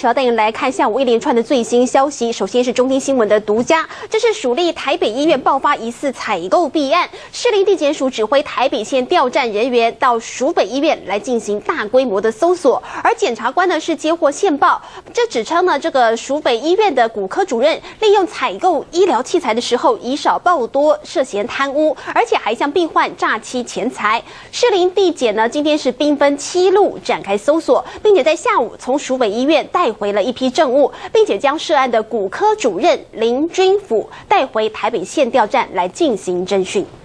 始要带您来看下午一连串的最新消息。首先是中天新闻的独家，这是属立台北医院爆发疑似采购弊案，士林地检署指挥台北县调站人员到蜀北医院来进行大规模的搜索，而检察官呢是接获线报，这指称呢这个蜀北医院的骨科主任利用采购医疗器材的时候以少报多，涉嫌贪污，而且还向病患诈欺钱财。士林地检呢今天是兵分7路展开搜索，并且在下午从蜀北医院带回了一批证物，并且将涉案的骨科主任林君甫带回台北县调站来进行侦讯。